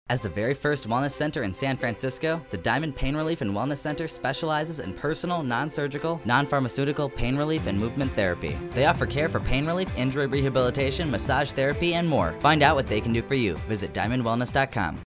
As the very first wellness center in San Francisco, the Diamond Pain Relief and Wellness Center specializes in personal, non-surgical, non-pharmaceutical pain relief and movement therapy. They offer care for pain relief, injury rehabilitation, massage therapy, and more. Find out what they can do for you. Visit diamondwellness.com.